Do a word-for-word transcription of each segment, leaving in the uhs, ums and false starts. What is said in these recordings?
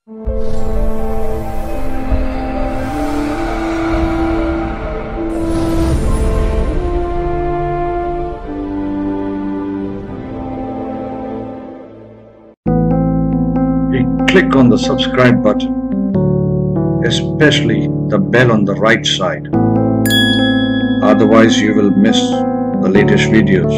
Click on the subscribe button, especially the bell on the right side. Otherwise, you will miss the latest videos.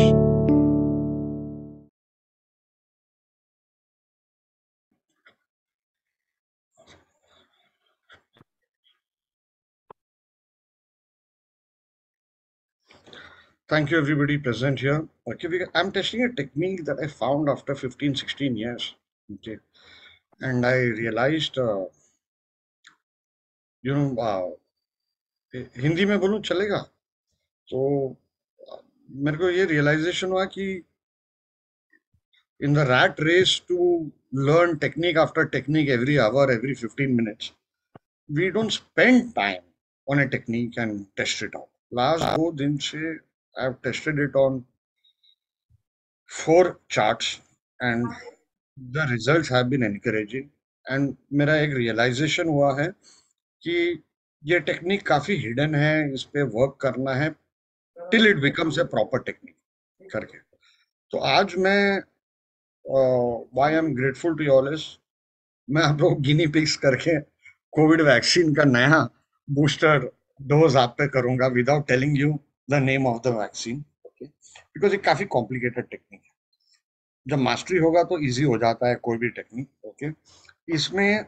Thank you, everybody present here. Okay, we, I'm testing a technique that I found after fifteen, sixteen years. Okay, and I realized, uh, you know, uh, Hindi में बोलूं चलेगा? तो uh, मेरे को ये realisation हुआ कि in the rat race to learn technique after technique every hour, every fifteen minutes, we don't spend time on a technique and test it out. Last two दिन से I've tested it on four charts and the results have been encouraging. And मेरा एक realization हुआ है कि ये technique काफी hidden है, इस पे वर्क करना है till it becomes a proper technique करके. तो आज मैं why I'm grateful to you all is मैं आप लोग गिनी पिग्स करके कोविड वैक्सीन का नया बूस्टर डोज आप पे करूंगा without telling you the name of the vaccine, okay, because ये काफी कॉम्प्लिकेटेड टेक्निक है. जब मास्टरी होगा तो इजी हो जाता है कोई भी टेक्निक. ओके, इसमें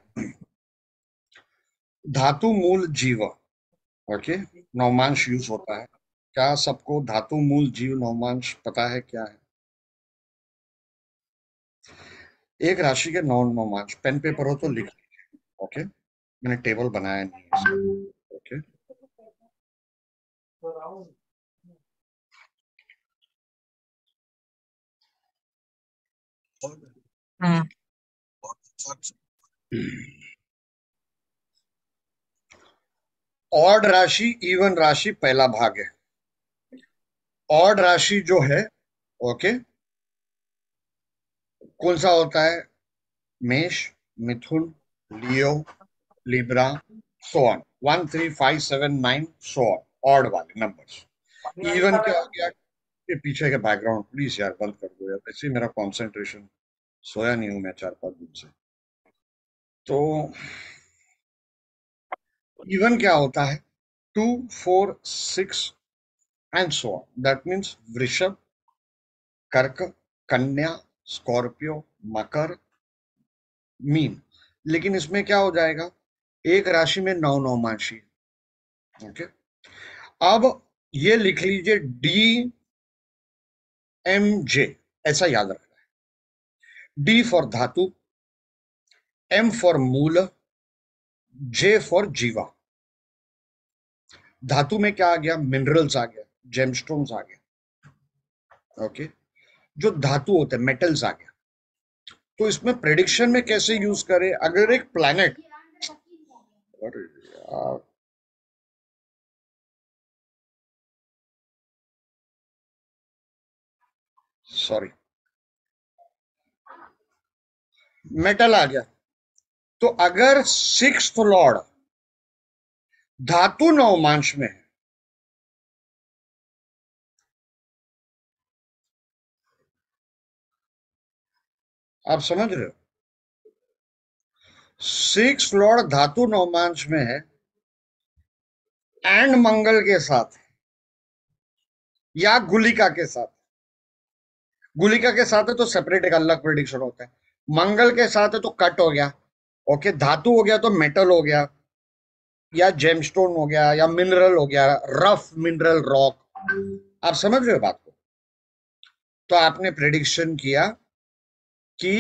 धातु मूल जीव, ओके, नवमांश यूज होता है. क्या सबको धातु मूल जीव नवमांश पता है क्या है? एक राशि के नौ नवमांश पेन पेपर हो तो लिख लीजिए. ओके, मैंने टेबल बनाया नहीं है इसका. ओके, ऑड राशि इवन राशि पहला भाग है. ऑड राशि जो है, ओके, कौन सा होता है? मेष, मिथुन, Leo, Libra, so on. One three five seven nine so on, odd वाले नंबर्स. इवन क्या हो गया? ये पीछे के बैकग्राउंड प्लीज यार बंद कर दो यार, ऐसे मेरा कंसंट्रेशन, सोया नहीं हूं मैं चार पांच दिन से. तो इवन क्या होता है? Two, four, six and so on. That means वृषभ, कर्क, कन्या, स्कॉर्पियो, मकर, मीन. लेकिन इसमें क्या हो जाएगा? एक राशि में नौ नवमांशी. ओके, अब ये लिख लीजिए डी एम जे, ऐसा याद रखना है. डी फॉर धातु, एम फॉर मूल, जे फॉर जीवा. धातु में क्या आ गया? मिनरल्स आ गया, जेमस्टोन्स आ गया. ओके, जो धातु होते हैं मेटल्स आ गया. तो इसमें प्रेडिक्शन में कैसे यूज करें? अगर एक प्लैनेट, अरे यार, सॉरी, मेटल आ गया. तो अगर सिक्स्थ लॉर्ड धातु नवमांश में है, आप समझ रहे हो? सिक्स लॉर्ड धातु नवमांश में है एंड मंगल के साथ या गुलिका के साथ. गुलिका के साथ है तो सेपरेट एक अलग प्रेडिक्शन होता है. मंगल के साथ है तो कट हो गया. ओके, धातु हो गया तो मेटल हो गया या जेमस्टोन हो गया या मिनरल हो गया, रफ मिनरल रॉक. आप समझ रहे हो बात को? तो आपने प्रेडिक्शन किया कि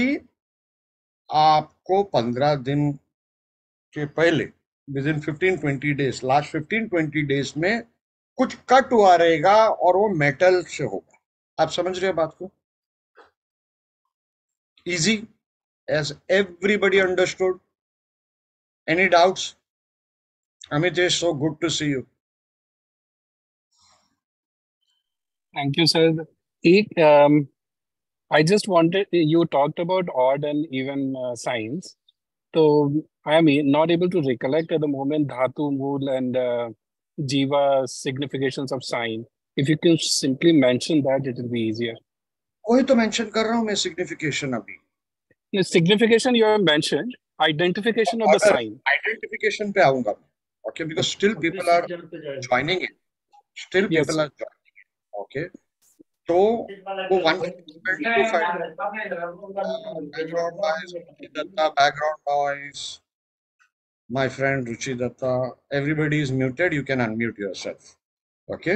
आपको पंद्रह दिन के पहले, within fifteen twenty days, last fifteen twenty days में कुछ कट हुआ रहेगा और वो मेटल से होगा. आप समझ रहे हो बात को? Easy as everybody understood? Any doubts? Amitesh, so good to see you. Thank you, sir. Ek, um, I just wanted, you talked about odd and even uh, signs. So I am not able to recollect at the moment Dhatu, Mool, and uh, Jiva significations of sign. If you can simply mention that, it will be easier. वही तो mention कर रहा हूँ मैं, signification अभी। The signification you have mentioned, identification of the order sign. Identification पे आऊंगा मैं, okay, because still people are joining it, still Yes, people sir. Are joining it, okay. तो वो one two five background noise, Ruchi Datta background noise, my friend Ruchi Datta, everybody is muted, you can unmute yourself, okay.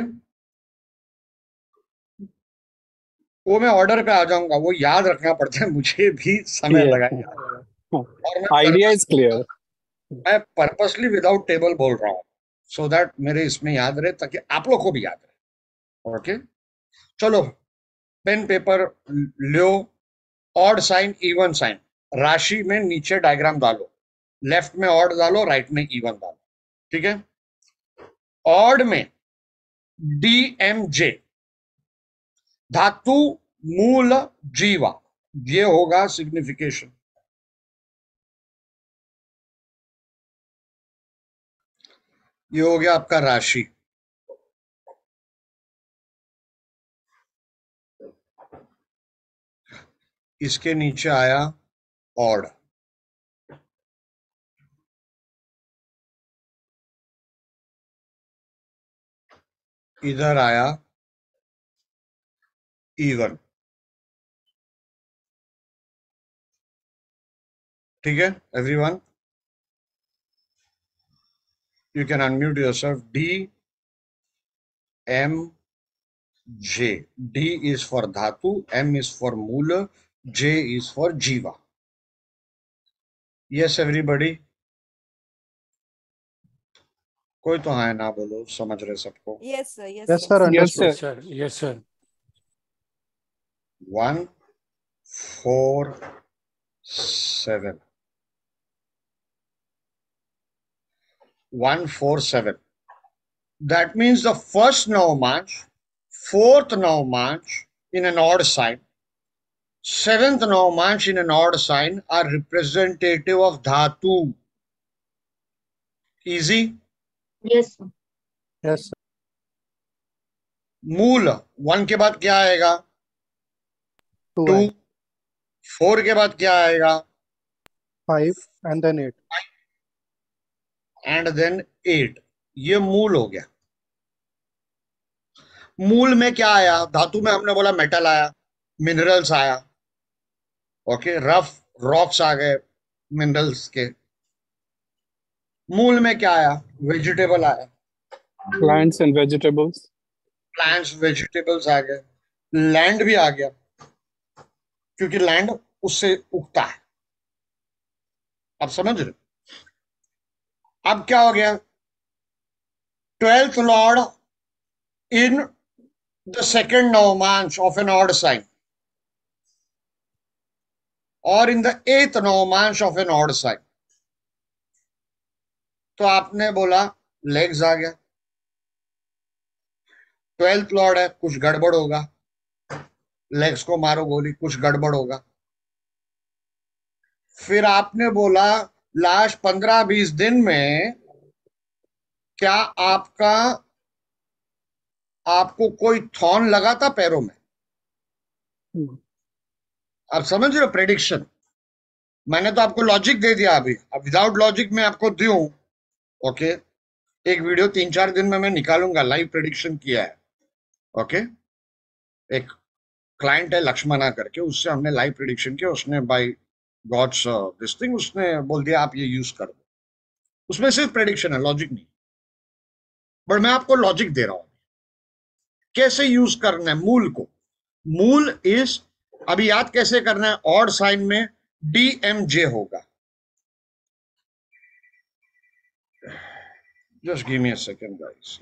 वो मैं order पे आ जाऊंगा, वो याद रखना पड़ता है, मुझे भी समय Clear. लगा याद। और मैं Idea is पर्पस clear. मैं पर्पसली विदाउट टेबल बोल रहा हूँ, सो दैट मेरे इसमें याद रहे, ताकि आप लोग को भी याद रहे, ओके। चलो, पेन पेपर लो, ऑड साइन इवन साइन, राशि में नीचे डायग्राम डालो, लेफ्ट में ऑड डालो, राइट में इवन डालो, ठीक है। ऑड में डी एम जे, धातु मूल जीवा, ये होगा सिग्निफिकेशन। ये हो गया आपका राशि। इसके नीचे आया ऑड, इधर आया इवन, ठीक है everyone, you can unmute yourself. D M J. D is for Dhatu, M is for Mula, J is for Jiva. Yes, everybody. कोई तो हाँ ना बोलो, समझ रहे सबको। Yes, sir. Yes, Yes, sir. sir. Yes, Understood, sir. sir. Yes, sir. One, four, seven. One, four, seven. That means the first Navamansh, fourth Navamansh in an odd sign, seventh Navamansh in an odd sign are representative of Dhatu. Easy? Yes, sir. Yes, sir. मूल one के बाद क्या आएगा? Two to. and four के बाद क्या आएगा? five and then eight. And then eight. ये मूल हो गया। मूल में क्या आया? धातु में हमने बोला मेटल आया, मिनरल्स आया, ओके, रफ रॉक्स आ गए मिनरल्स के। मूल में क्या आया? वेजिटेबल आया, Plants and vegetables. Plants vegetables आ गए, लैंड भी आ गया, क्योंकि लैंड उससे उगता है। आप समझ रहे? अब क्या हो गया? Twelfth lord in the second navamsha of an odd sign, और in the eighth navamsha of an odd sign. तो आपने बोला लेग्स आ गया, ट्वेल्थ लॉर्ड है, कुछ गड़बड़ होगा, लेग्स को मारो गोली, कुछ गड़बड़ होगा। फिर आपने बोला लास्ट पंद्रह बीस दिन में क्या आपका आपको कोई थॉर्न लगा था पैरों में? Hmm. आप समझ रहे हो प्रेडिक्शन? मैंने तो आपको लॉजिक दे दिया, अभी अब विदाउट लॉजिक में आपको दूं, ओके। एक वीडियो तीन चार दिन में मैं निकालूंगा, लाइव प्रेडिक्शन किया है, ओके। एक क्लाइंट है लक्ष्मणा करके, उससे हमने लाइव प्रेडिक्शन किया, उसने बाय गॉड्स दिस थिंग उसने बोल दिया आप ये यूज कर दो। उसमें सिर्फ प्रेडिक्शन है, लॉजिक नहीं। बट मैं आपको लॉजिक दे रहा हूं कैसे यूज करना है मूल को। मूल इज, अभी याद कैसे करना है? ऑड साइन में डी एम जे होगा। Just give me a second guys.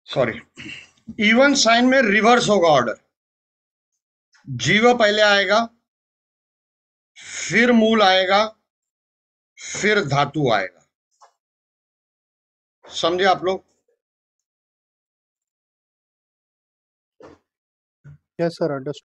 Sorry, even sign में रिवर्स होगा ऑर्डर। जीव पहले आएगा, फिर मूल आएगा, फिर धातु आएगा। समझे आप लोग? Yes, sir. Understood.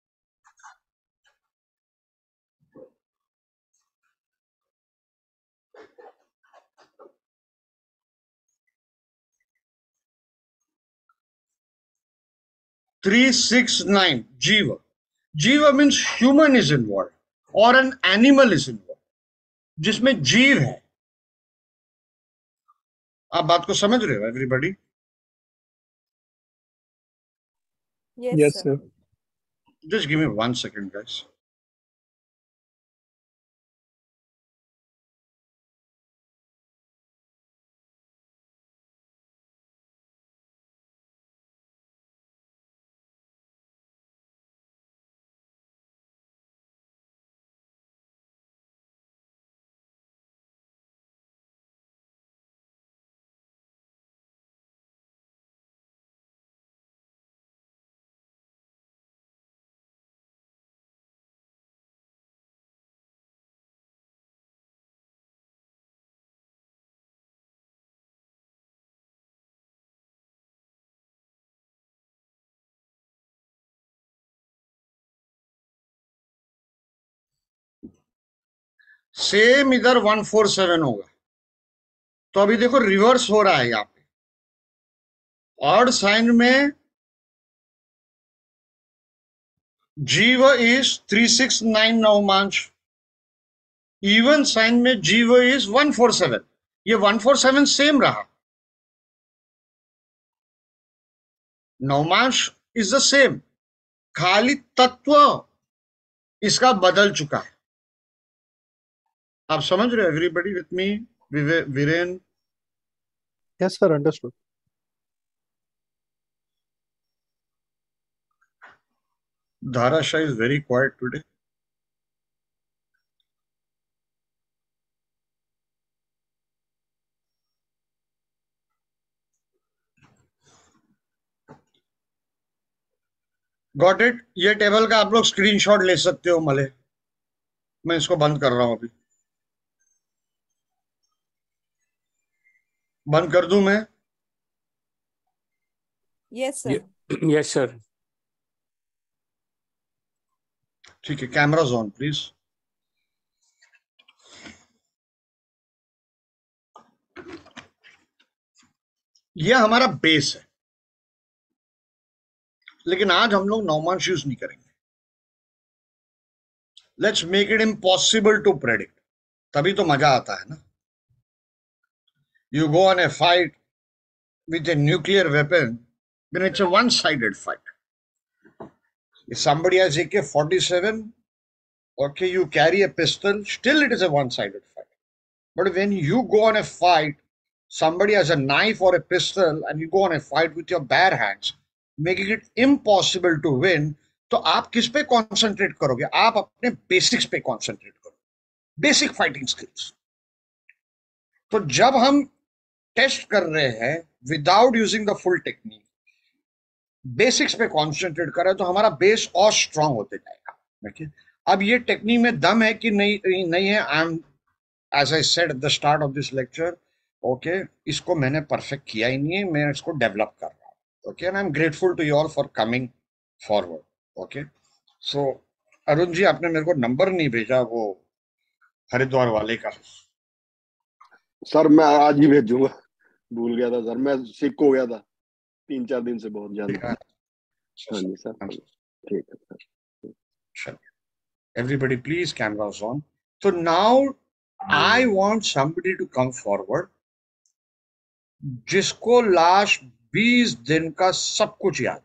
three six nine Jiva. Jiva means human is involved or an animal is involved, जिसमें जीव है। आप बात को समझ रहे हो everybody? Yes, Yes, sir. sir. Just give me one second, guys. Same इधर वन फोर सेवन होगा। तो अभी देखो रिवर्स हो रहा है यहाँ पे। ऑड साइन में jeev is three six nine navamsha, even sign में jeev is one four seven. ये वन फोर सेवन सेम रहा, नवमांश इज द सेम, खाली तत्व इसका बदल चुका है। आप समझ रहे हो everybody with me? Viren? Yes, sir. Understood. Dharasha is very quiet today. Got it? ये टेबल का आप लोग स्क्रीनशॉट ले सकते हो मले। मैं इसको बंद कर रहा हूं अभी। बंद कर दूं मैं? Yes, sir. Yes, sir. ठीक है, कैमराज ऑन प्लीज। ये हमारा बेस है, लेकिन आज हम लोग नवमांश यूज नहीं करेंगे। Let's make it impossible to predict, तभी तो मजा आता है ना। You go on a fight with a nuclear weapon, then it's a one-sided fight. If somebody has A K forty-seven, okay, you carry a pistol, still it is a one-sided fight. But when you go on a fight, somebody has a knife or a pistol, and you go on a fight with your bare hands, making it impossible to win, तो आप किस पे concentrate करोगे? आप अपने basics पे concentrate करो, basic fighting skills. तो जब हम टेस्ट कर रहे हैं without using the full technique, basics पे कॉन्सेंट्रेट करें, तो हमारा बेस और स्ट्रांग होते जाएगा। देखिए अब ये टेक्निक में दम है कि नहीं नहीं है। I am as I said at the start of this lecture, okay, इसको मैंने परफेक्ट किया ही नहीं है, मैं इसको डेवलप कर रहा हूँ। Okay, and I am grateful to you all for coming forward. Okay, so Arun ji, आपने मेरे को नंबर नहीं भेजा वो हरिद्वार वाले का। सर मैं आज ही भेजूंगा, भूल गया था सर, मैं सिक हो गया था तीन चार दिन से बहुत ज्यादा। हाँ जी सर, ठीक है sir. Everybody please cameras on. So now I want somebody to come forward जिसको लास्ट बीस दिन का सब कुछ याद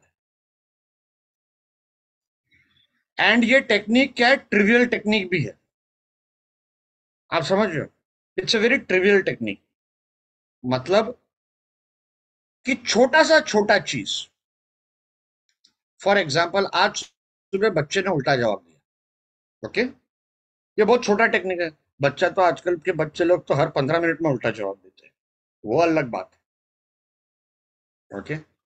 है। एंड ये टेक्निक क्या है? ट्रिवियल टेक्निक भी है। आप समझ रहे हो? It's a very trivial technique, मतलब कि छोटा सा छोटा चीज। फॉर एग्जाम्पल, आज सुबह बच्चे ने उल्टा जवाब दिया। ओके, ये बहुत छोटा टेक्निक है। बच्चा तो आजकल के बच्चे लोग तो हर पंद्रह मिनट में उल्टा जवाब देते हैं, वो अलग बात है। Okay,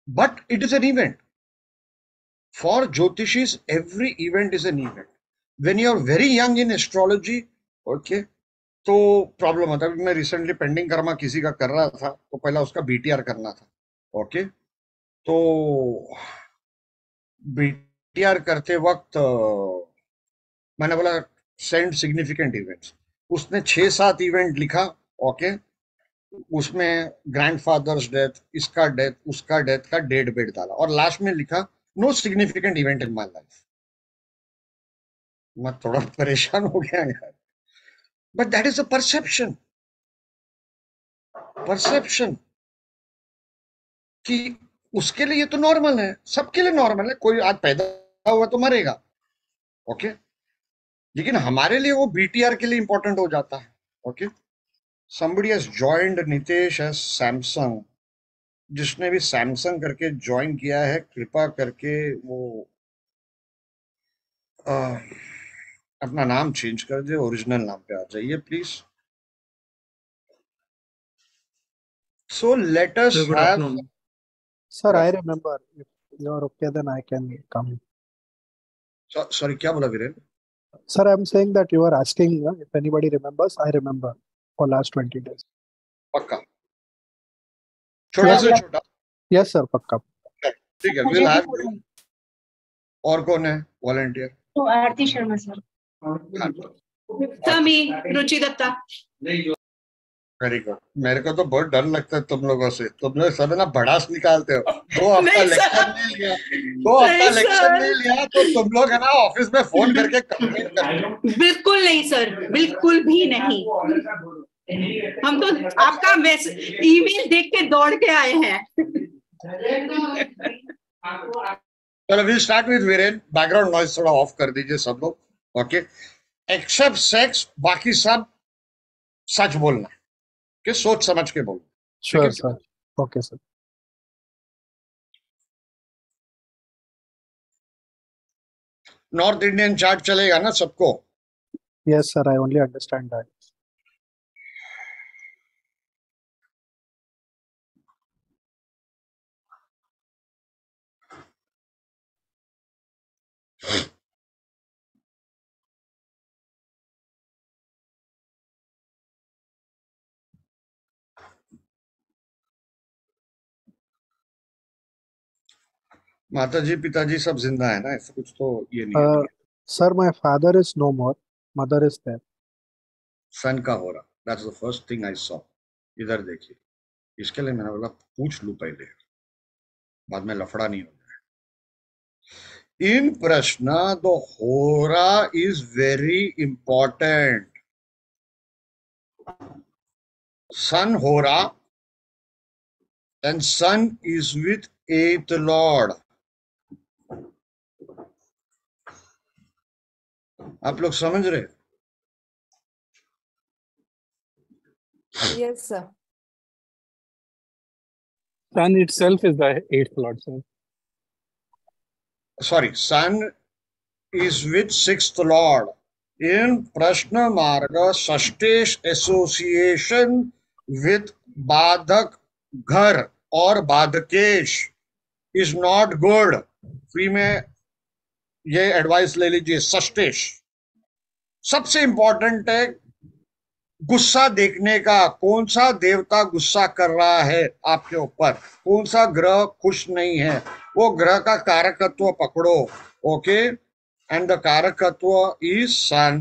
but it is an event. For Jyotishis, every event is an event. When you are very young in astrology, okay, तो प्रॉब्लम होता है. मैं रिसेंटली पेंडिंग कर्मा किसी का कर रहा था, तो पहला उसका बीटीआर करना था. ओके, तो बीटीआर करते वक्त मैंने बोला सेंड सिग्निफिकेंट इवेंट्स. उसने छह सात इवेंट लिखा. ओके, उसमें ग्रैंडफादर्स डेथ, इसका डेथ, उसका डेथ का डेट बेट डाला, और लास्ट में लिखा no significant event in my life. मैं थोड़ा परेशान हो गया यार. But that is a perception. Perception कि उसके लिए तो नॉर्मल है, सबके लिए नॉर्मल है. कोई आज पैदा हुआ तो मरेगा. ओके, लेकिन हमारे लिए वो बीटीआर के लिए इंपॉर्टेंट हो जाता है. Okay, somebody has joined Nitesh as Samsung. जिसने भी सैमसंग करके ज्वाइन किया है, कृपा करके वो आ, अपना नाम चेंज कर दे, ओरिजिनल नाम पे आ जाइए please. So let us have. Sir, I remember. If you are okay, then I can come. Sorry, क्या बोला Viren? Sir, I'm saying that you are asking uh, if anybody remembers. I remember for last twenty days. पक्का? छोटा से छोटा. Yes, sir, पक्का. ठीक है, will have you. और कौन है वॉलंटियर? तो आरती शर्मा सर. तमी रुचि दत्ता. Very good. मेरे को तो बहुत डर लगता है तुम लोगों से. तुम लोग सब ना भड़ास निकालते हो. दो हफ्ता लेक्चर नहीं लिया, दो हफ्ता लेक्चर नहीं लिया तो तुम लोग है ना ऑफिस में फोन करके कंप्लेंट करते हो. बिल्कुल नहीं सर, बिल्कुल भी नहीं. हम तो आपका मैसेज ईमेल देख के दौड़ के आए हैं. चलो, we start with Viren. Background noise थोड़ा ऑफ कर दीजिए सब लोग. ओके, एक्सेप्ट सेक्स, बाकी सब सच बोलना कि सोच समझ के बोलो. Sure, sir. Okay, sir. North Indian chart चलेगा ना सबको? Yes, sir. I only understand that. माताजी पिताजी सब जिंदा है ना? ऐसा कुछ तो ये नहीं है. Uh, sir, my father is no more. Mother is there. सन का हो रहा. That's the first thing I saw. इधर देखिए. इसके लिए मैंने बोला पूछ लूं पहले, बाद में लफड़ा नहीं हो जाए. इन प्रश्न द होरा is very important. Sun hora and sun is with eighth lord. आप लोग समझ रहे? Yes, sir. Sun itself is the eighth lord, sir. Sorry, sun is with sixth lord. In Prashna Marga, Sashtesh association with Badhak Ghar or Badhakesh is not good. Free में ये advice ले लीजिए. सष्टेश सबसे important है. गुस्सा देखने का, कौन सा देवता गुस्सा कर रहा है आपके ऊपर, कौन सा ग्रह खुश नहीं है, वो ग्रह का कारकत्व पकड़ो. Okay, and the karakatva is sun,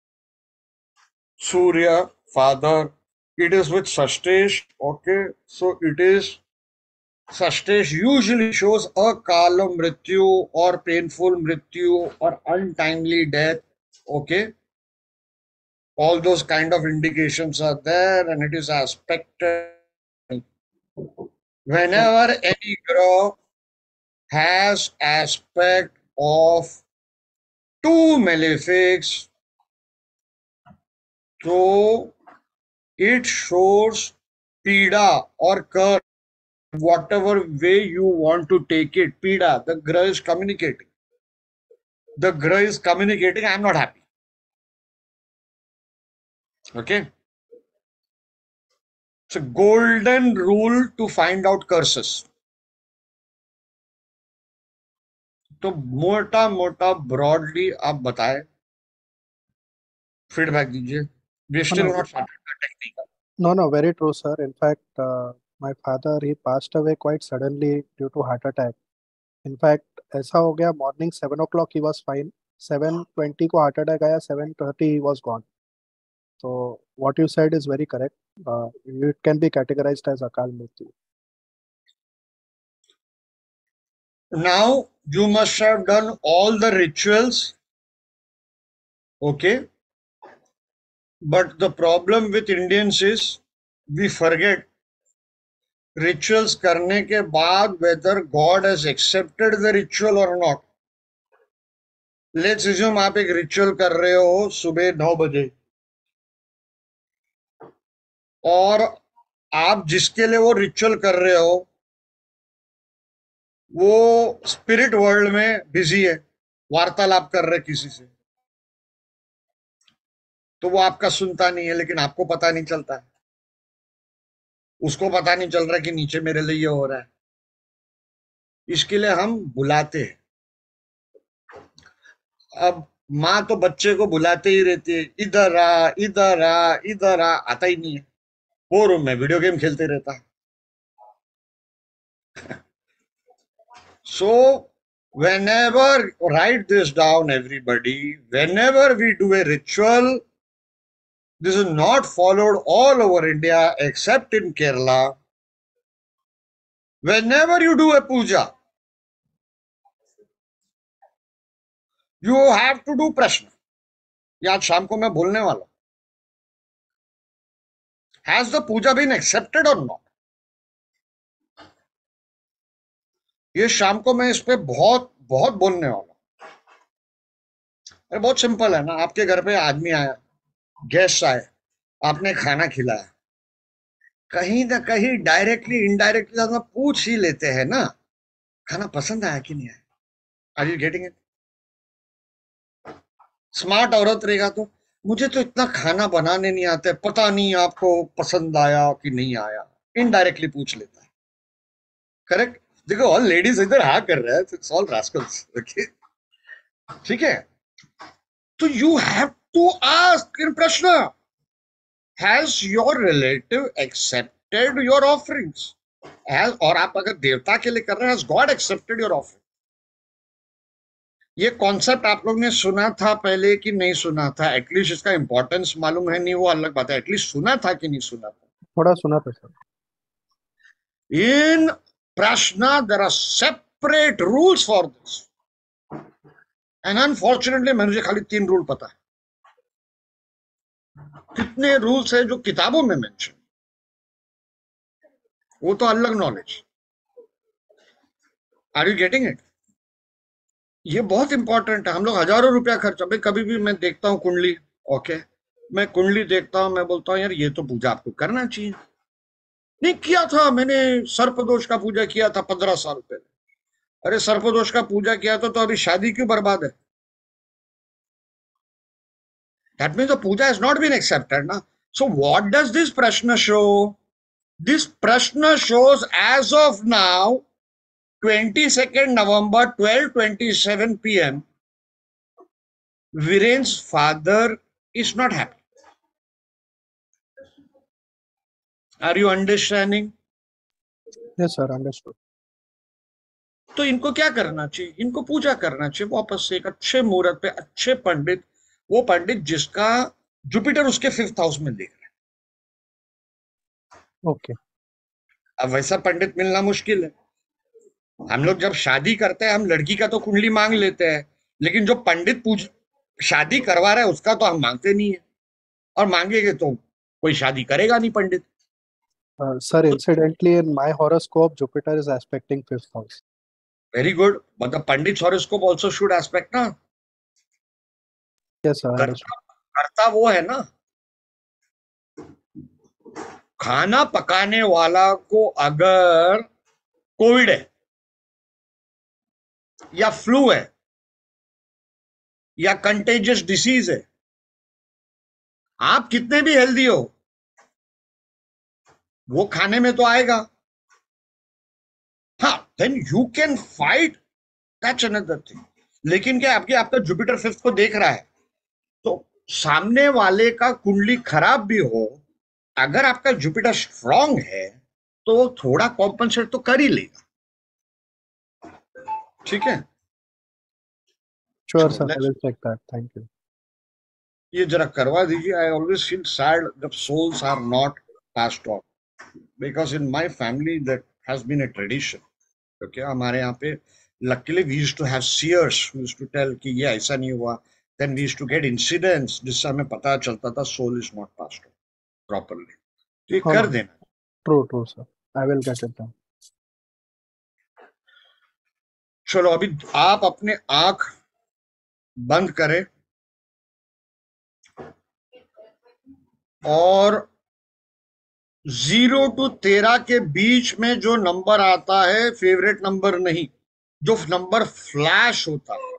Surya, father. It is with shashtesh. Okay, so it is Sashtesh usually shows akala mrityu or painful mrityu or untimely death. Okay, all those kind of indications are there, and it is aspected. Whenever any graph has aspect of two malefics, so it shows pida or curse. Whatever way you want to take it, pida, the grah is communicating. The grah is communicating, I am not happy. Okay, it's a golden rule to find out curses. तो मोटा मोटा broadly आप बताएं, feedback दीजिए. We still no, not started the technique. no, no, very true, sir. In fact, uh, my father, he passed away quite suddenly due to heart attack. In fact, ऐसा हो गया, morning seven o'clock he was fine. seven twenty को heart attack आया, seven thirty he was gone. So what you said is very correct. Uh, it can be categorized as Akal Mritu. Now you must have done all the rituals, okay? But the problem with Indians is we forget rituals करने के बाद whether God has accepted the ritual or not. Let's assume आप एक ritual कर रहे हो सुबह नौ बजे और आप जिसके लिए वो रिचुअल कर रहे हो वो स्पिरिट वर्ल्ड में बिजी है, वार्तालाप कर रहे किसी से, तो वो आपका सुनता नहीं है, लेकिन आपको पता नहीं चलता है, उसको पता नहीं चल रहा कि नीचे मेरे लिए ये हो रहा है. इसके लिए हम बुलाते हैं. अब माँ तो बच्चे को बुलाते ही रहती है, इधर आ इधर आ इधर आ, आता ही नहीं है, वो रूम में वीडियो गेम खेलते रहता है. So whenever, write this down everybody, whenever we do a ritual, this is not followed all over India except in Kerala. Whenever you do a puja, you have to do prashna. ये आज शाम को मैं बोलने वाला हूं. Has the puja been accepted or not? ये शाम को मैं इस पे बहुत बहुत बोलने वाला हूं. अरे बहुत सिंपल है ना, आपके घर पे आदमी आया, गेस्ट आए, आपने खाना खिलाया, कहीं ना कहीं डायरेक्टली इनडायरेक्टली हम पूछ ही लेते हैं ना, खाना पसंद आया कि नहीं आया. Are you getting it? Smart औरत रहेगा तो मुझे तो इतना खाना बनाने नहीं आता है, पता नहीं आपको पसंद आया कि नहीं आया, इनडायरेक्टली पूछ लेता है. करेक्ट? देखो ऑल लेडीज इधर हाँ कर रहे हैं, इट्स ऑल रास्कल्स. ओके, ठीक है. तो you have to ask in prashna, has your relative accepted your offerings? और आप अगर देवता के लिए कर रहे हैं, has God accepted your offering? ये कॉन्सेप्ट आप लोग ने सुना था पहले कि नहीं सुना था? एटलीस्ट इसका इंपॉर्टेंस मालूम है नहीं, वो अलग बात है, एटलीस्ट सुना था कि नहीं सुना था? थोड़ा सुना था सर. इन Prashna, there are separate rules for this. And unfortunately, मुझे खाली तीन रूल पता है. कितने रूल्स है जो किताबों में मेंशन, वो तो अलग knowledge. Are you getting it? ये बहुत इंपॉर्टेंट है. हम लोग हजारों रुपया खर्च, भाई कभी भी मैं देखता हूँ कुंडली, ओके, मैं कुंडली देखता हूँ, मैं बोलता हूँ यार ये तो पूजा आपको करना चाहिए. नहीं किया था मैंने, सर्पदोष का पूजा किया था पंद्रह साल पहले. अरे सर्पदोष का पूजा किया था तो अभी शादी क्यों बर्बाद है? That means the puja has not been accepted, na? So what does this prashna show? This prashna shows as of now, twenty-second November, twelve twenty-seven p m, Viren's father is not happy. Are you understanding? Yes sir, understood. तो इनको क्या करना चाहिए? इनको पूजा करना चाहिए वापस से एक अच्छे मुहूर्त पे, अच्छे पंडित, वो पंडित जिसका जुपिटर उसके फिफ्थ हाउस में देख रहा है. ओके. अब वैसा पंडित मिलना मुश्किल है. हम लोग जब शादी करते हैं, हम लड़की का तो कुंडली मांग लेते हैं, लेकिन जो पंडित पूज शादी करवा रहा है उसका तो हम मांगते नहीं है, और मांगेंगे तो कोई शादी करेगा नहीं पंडित. Uh, sir, incidentally, in my horoscope, Jupiter is aspecting fifth house. Very good, but the Pandit's horoscope also should aspect, na? Yes, sir. करता, करता वो है ना, खाना पकाने वाला को अगर कोविड है या फ्लू है या कंटेजियस डिसीज है, आप कितने भी हेल्दी हो, वो खाने में तो आएगा. हाँ, then you can fight that's another thing. लेकिन क्या आपके आपका जुपिटर फिफ्थ को देख रहा है, तो सामने वाले का कुंडली खराब भी हो, अगर आपका जुपिटर स्ट्रांग है तो थोड़ा कॉम्पनसेट तो कर ही लेगा। ठीक है, Sure, sir. I will check that. Thank you. ये जरा करवा दीजिए। आई ऑलवेज फील सैड जब souls are not passed on, because in my family that has been a tradition. क्योंकि हमारे यहाँ पे luckily we used to have seers who used to tell कि ये ऐसा नहीं हुआ, then we used to get incidents जिससे हमें पता चलता था soul is not passed on properly. तो ये Oh, कर no. देना। True, true, sir. I will get it done. चलो अभी आप अपने आंख बंद करें और जीरो टू तेरह के बीच में जो नंबर आता है, फेवरेट नंबर नहीं, जो नंबर फ्लैश होता है,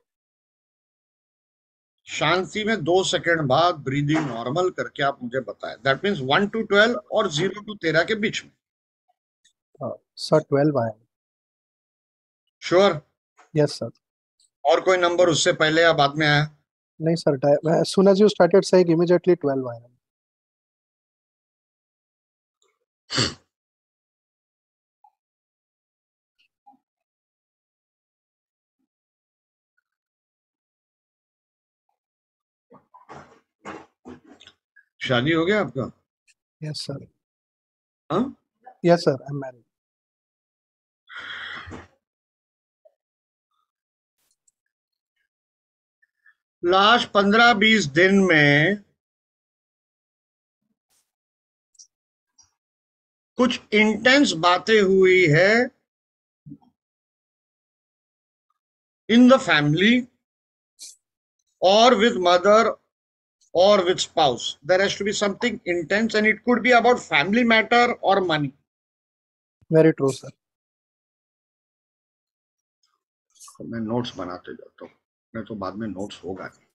शांति में दो सेकंड बाद ब्रीदिंग नॉर्मल करके आप मुझे बताएं। That means one two twelve और जीरो टू तेरह के बीच में। Uh, sir, twelve I am. Sure? Yes, sir. और कोई नंबर उससे पहले या बाद में आया? नहीं sir, di- as soon as you started saying immediately twelve I am. शादी हो गया आपका? Yes, sir. हाँ? Yes, sir. I'm married. Last पंद्रह बीस दिन में कुछ इंटेंस बातें हुई है इन द फैमिली और with mother or with spouse. There has to be something intense and it could be about family matter or money. Very true, sir. तो मैं नोट्स बनाते जाता हूँ, मैं तो बाद में नोट्स होगा नहीं।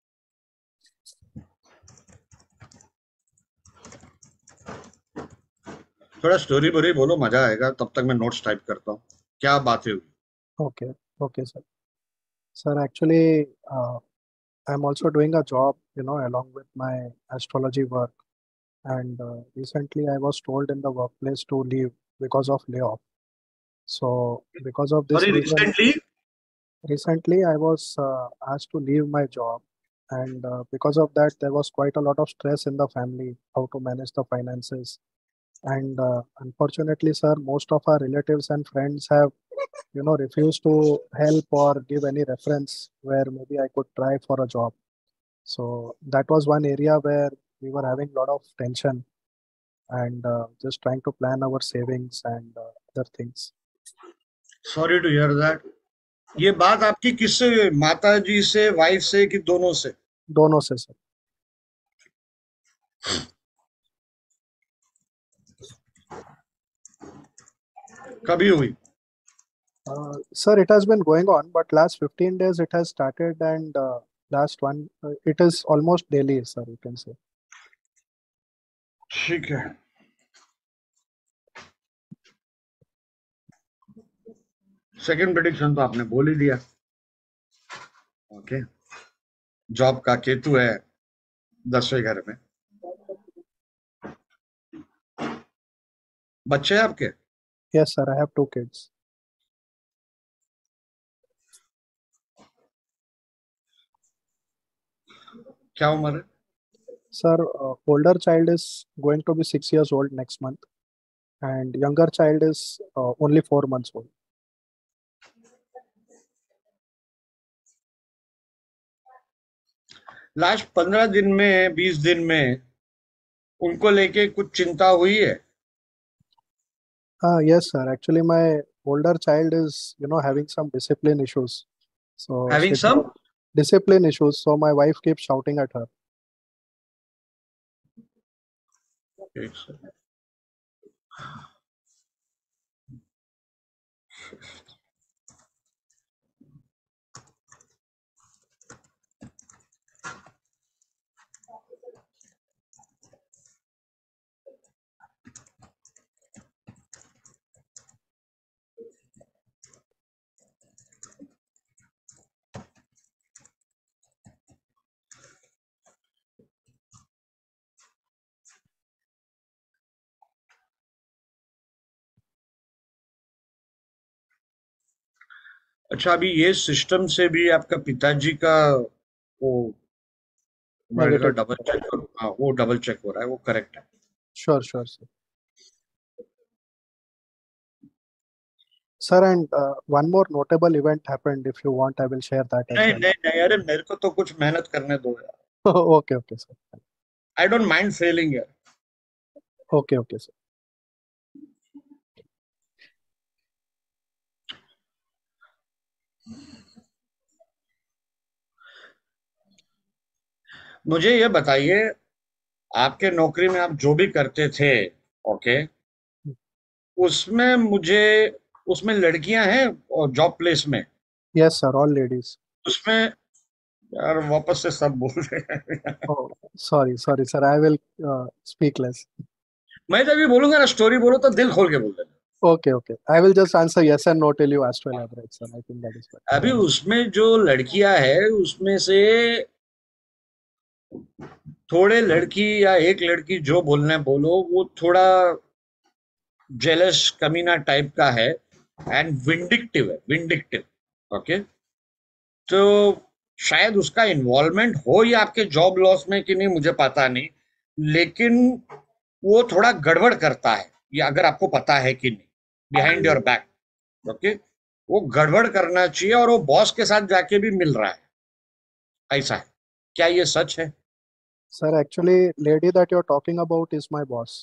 थोड़ा स्टोरी बोरी बोलो, मजा आएगा। तब तक मैं नोट्स टाइप करता हूँ। क्या बातें हुई? Okay, okay, sir. Sir, actually, uh, I'm also doing a job, you know, along with my astrology work. And uh, recently, I was told in the workplace to leave because of layoff. So, because of this Sorry, reason, recently? recently I was uh, asked to leave my job, and uh, because of that, there was quite a lot of stress in the family, how to manage the finances. And uh, unfortunately, sir, most of our relatives and friends have, you know, refused to help or give any reference where maybe I could try for a job. So that was one area where we were having a lot of tension and uh, just trying to plan our savings and uh, other things. Sorry to hear that. ये बात आपकी किससे, माता जी से, wife से, कि दोनों से? दोनों से सर। कभी हुई? Uh, sir, it has been going on, but last fifteen days it has started, and uh, last one, uh, it is almost daily, sir, you can say. ठीक है। सेकंड प्रेडिक्शन तो आपने बोल ही दिया। ओके, जॉब का केतु है दसवें घर में। बच्चे हैं आपके? Yes, sir, I have two kids. क्या उम्र है? Sir, uh, older child is going to be six years old next month, and younger child is uh, only four months old. Last पंद्रह दिन में, बीस दिन में उनको लेके कुछ चिंता हुई है? Uh, yes, sir. Actually, my older child is, you know, having some discipline issues. So Having she- some? discipline issues. So my wife keeps shouting at her. एक सेकंड। अच्छा, अभी ये सिस्टम से भी आपका पिताजी का वो Negative. डबल चेक, हाँ वो डबल चेक हो रहा है, वो करेक्ट है। Sure, sure, sir. Sir, and uh, one more notable event happened. If you want, I will share that as नहीं well. नहीं नहीं, अरे मेरे को तो कुछ मेहनत करने दो यार। Okay, okay, sir. I don't mind failing यार। Okay, okay, sir. मुझे ये बताइए, आपके नौकरी में आप जो भी करते थे, ओके, उसमें मुझे उसमें लड़कियां हैं और जॉब प्लेस में? Yes, sir. All ladies. उसमें यार वापस से सब बोल रहे हैं। Oh, sorry, sorry, sir. I will uh, speak less. मैं जब भी बोलूंगा ना स्टोरी बोलो तो दिल खोल के बोल देना। Okay, okay. I will just answer yes and no till you ask to elaborate, sir. I think that is fine. अभी उसमें जो लड़कियां है उसमें से थोड़े लड़की या एक लड़की जो बोलना है बोलो, वो थोड़ा जेलस कमीना टाइप का है एंड विंडिक्टिव है, विंडिक्टिव, ओके। तो शायद उसका इन्वॉल्वमेंट हो या आपके जॉब लॉस में कि नहीं मुझे पता नहीं, लेकिन वो थोड़ा गड़बड़ करता है, या अगर आपको पता है कि नहीं, बिहाइंड योर बैक, ओके, वो गड़बड़ करना चाहिए और वो बॉस के साथ जाके भी मिल रहा है, ऐसा है क्या? ये सच है? Sir, actually, lady that you're talking about is my boss.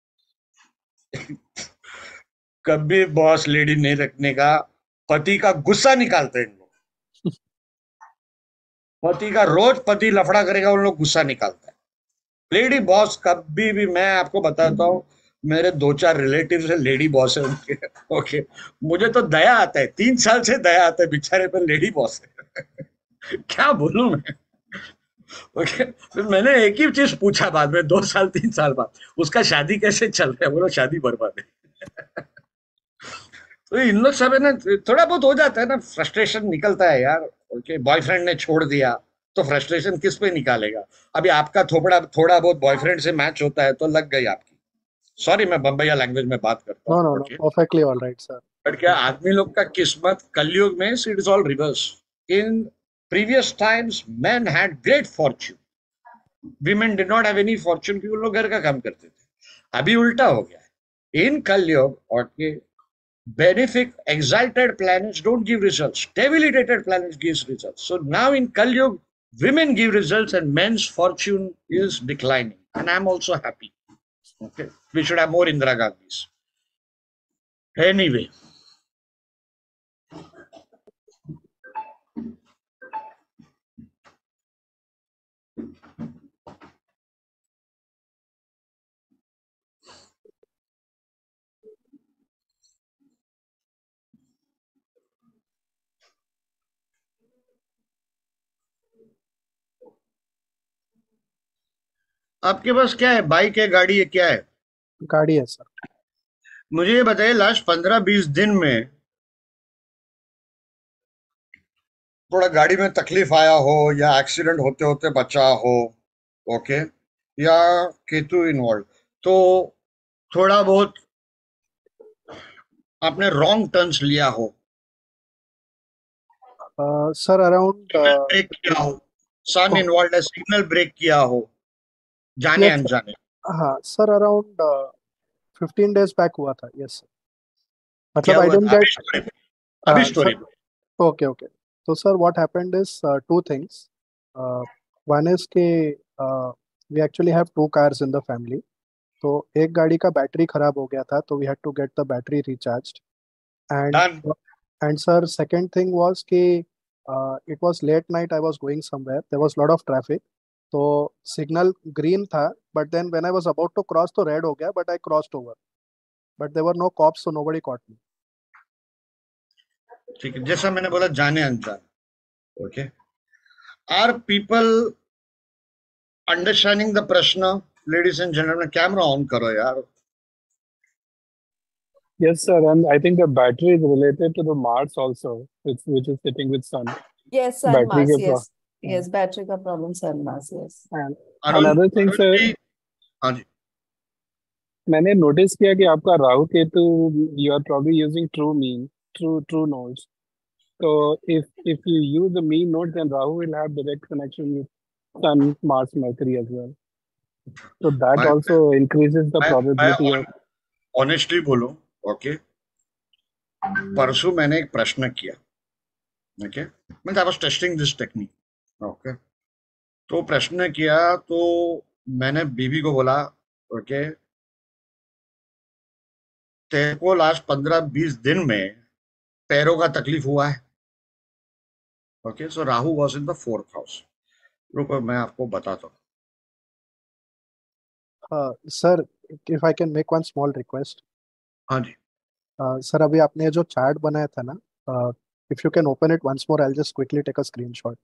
कभी बॉस लेडी नहीं रखने का, पति का गुस्सा निकालते हैं लोग। पति का रोज पति लफड़ा करेगा, उन लोग गुस्सा निकालता है। लेडी बॉस कभी भी, मैं आपको बताता हूँ, मेरे दो चार रिलेटिव है लेडी बॉस है उनके, ओके, मुझे तो दया आता है, तीन साल से दया आता है बेचारे पर, लेडी बॉस है। क्या बोलूं मैं, ओके। फिर मैंने एक ही चीज पूछा बाद में, दो साल तीन साल बाद, उसका शादी कैसे चल रहा है? बोलो शादी बर्बाद है। तो इन लोग सब है ना, थोड़ा बहुत हो जाता है ना, फ्रस्ट्रेशन निकलता है यार, ओके। बॉयफ्रेंड ने छोड़ दिया तो फ्रस्ट्रेशन किस पे निकालेगा? अभी आपका थोड़ा थोड़ा बहुत बॉयफ्रेंड से मैच होता है तो लग गई आपकी। सॉरी, मैं बम्बैया लैंग्वेज में बात करता No, हूँ, no, no. Okay. Perfectly all right, sir. But क्या आदमी लोग का किस्मत कलयुग में, it is all reverse. In previous times man had great fortune, women did not have any fortune, क्योंकि वो लोग घर का काम करते थे। अभी उल्टा हो गया है in Kalyug, okay. Benefic, exalted planets don't give results. Debilitated planets gives results. So now in Kali Yuga, women give results and men's fortune is declining. And I'm also happy. Okay, we should have more Indira Gandhis. Anyway, आपके पास क्या है? Bike है, गाड़ी है, क्या है? गाड़ी है सर। मुझे ये बताइए, लास्ट पंद्रह बीस दिन में थोड़ा गाड़ी में तकलीफ आया हो, या एक्सीडेंट होते होते बचा हो, ओके, या केतु इन्वॉल्व, तो थोड़ा बहुत आपने रॉन्ग टर्न्स लिया हो, सर अराउंड ब्रेक किया हो, सन इन्वॉल्व है, सिग्नल ब्रेक किया हो, जाने अनजाने? हाँ सर, अराउंड फिफ्टीन डेज बैक हुआ था। यस सर, मतलब आई हुआ डिडंट था? गेट अभी स्टोरी अभी स्टोरी ओके ओके। तो sir what happened is two things. One is के we actually have two cars in the family. तो एक गाड़ी का बैटरी खराब हो गया था, तो we had to get the battery recharged. And and sir second thing was कि it was late night, I was going somewhere, there was lot of traffic. तो सिग्नल ग्रीन था, but then when I was about to cross तो red हो गया, but I crossed over, but there were no cops, so nobody caught me. ठीक है, जैसा मैंने बोला, जाने अनजाने, okay. Are people understanding the prashna? Ladies and gentleman, camera on करो यार। Yes, sir, and I think the battery is related to the Mars also, which, which is sitting with Sun. Yes, Sun Battery Mars, के pro- yes. Yes, battery का problem Sun Mars, yes. And Arun another thing, Arun sir, जी, हाँ जी, मैंने notice किया कि आपका Rahu Ketu, you are probably using true mean, true true nodes. So if if you use the mean nodes, then Rahu will have direct connection with Sun, Mars, Mercury as well. So that मैं also increases the मैं probability मैं of. Honestly बोलूं, okay, परसों मैंने एक प्रश्न किया, okay, means I was testing this technique, okay, तो प्रश्न किया तो मैंने बीबी को बोला, ओके, तेरे को लास्ट पंद्रह बीस दिन में पैरों का तकलीफ हुआ है, okay, so Rahu was in the fourth house. रुको मैं आपको बताता हूँ। Uh, sir, if I can make one small request. हाँ जी। Uh, sir, अभी आपने जो चार्ट बनाया था ना, uh, if you can open it once more, I'll just quickly take a screenshot.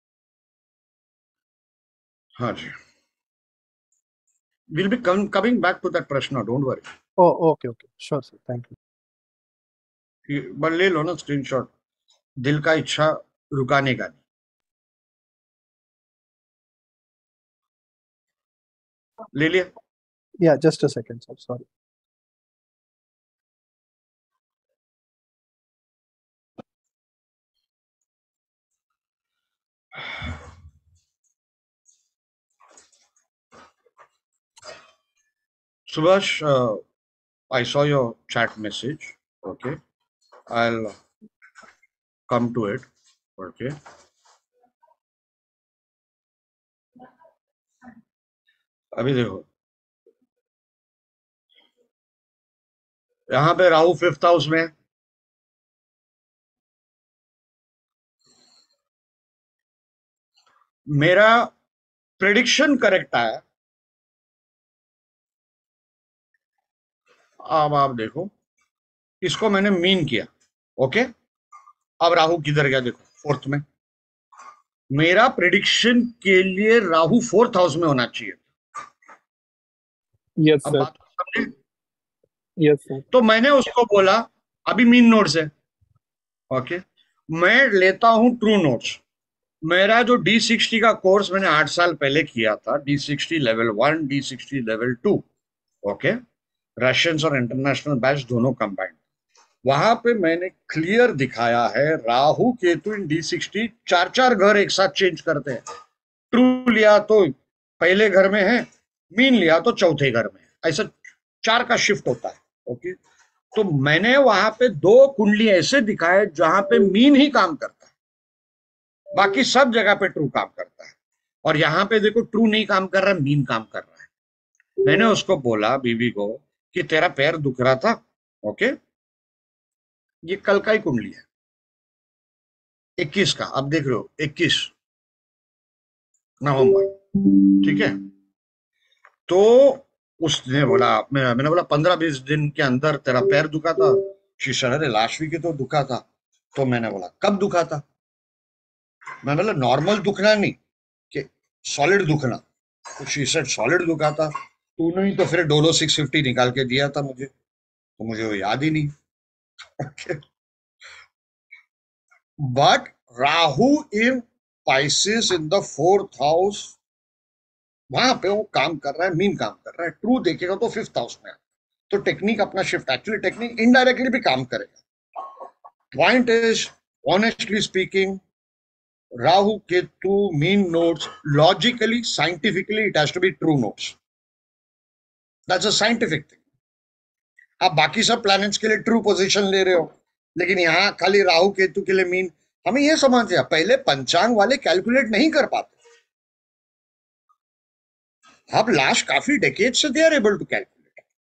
हाँ जी। We'll be com- coming back to that प्रश्न, don't worry. Oh, okay, okay, sure, sir, thank you. ये- बस ले लो ना screenshot, दिल का इच्छा रुकाने का नहीं। ले लिया? Yeah, just a second, sir, sorry. Subhash, uh, I saw your chat message. Okay, I'll come to it. Okay. अभी देखो, यहाँ पे राहु फिफ्थ हाउस में है। मेरा प्रेडिक्शन करेक्ट आया। अब आप देखो, इसको मैंने मीन किया, ओके, अब राहु किधर गया देखो, फोर्थ में। मेरा प्रेडिक्शन के लिए राहु फोर्थ हाउस में होना चाहिए। Yes, अब sir. बात समझे? Yes, sir. तो मैंने उसको बोला अभी मीन नोट्स है, ओके, मैं लेता हूं ट्रू नोट्स। मेरा जो डी सिक्सटी का कोर्स मैंने आठ साल पहले किया था, D sixty level one, D sixty level two, okay, Russians और इंटरनेशनल बैच दोनों कंबाइंड, वहां पे मैंने क्लियर दिखाया है Rahu Ketu in D sixty चार चार घर एक साथ चेंज करते हैं। ट्रू लिया तो पहले घर में है, मीन लिया तो चौथे घर में है, ऐसा चार का शिफ्ट होता है, ओके। तो मैंने वहां पे दो कुंडली ऐसे दिखाए जहां पे मीन ही काम करता है, बाकी सब जगह पे ट्रू काम करता है। और यहाँ पे देखो ट्रू नहीं काम कर रहा, मीन काम कर रहा है। मैंने उसको बोला बीवी को कि तेरा पैर दुख रहा था, ओके, ये कल का ही कुंडली है, इक्कीस का, अब देख रहे हो इक्कीस नवंबर, ठीक है। तो उसने बोला, मैं, मैंने बोला पंद्रह बीस दिन के अंदर तेरा पैर दुखा था। शीशा, अरे लास्ट वीक तो दुखा था। तो मैंने बोला कब दुखा था? मैं बोला नॉर्मल दुखना नहीं कि सॉलिड दुखना। तो शीशा सॉलिड दुखा था। तूने ही तो फिर डोलो सिक्स फिफ्टी निकाल के दिया था मुझे, तो मुझे वो याद ही नहीं। But Rahu in Pisces in the fourth house, वहां पे वो काम कर रहा है, मीन काम कर रहा है। ट्रू देखेगा तो फिफ्थ हाउस में, तो टेक्निक अपना शिफ्ट, एक्चुअली टेक्निक इनडायरेक्टली भी काम करेगा। Point is, honestly speaking, Rahu Ketu mean nodes, logically scientifically it has to be true nodes, that's a scientific thing. आप बाकी सब प्लैनेट्स के लिए ट्रू पोजीशन ले रहे हो, लेकिन यहाँ खाली राहु केतु के लिए मीन। हमें यह समझ, पहले पंचांग वाले कैलकुलेट नहीं कर पाते, अब लास्ट काफी डेकेड से they are able to calculate.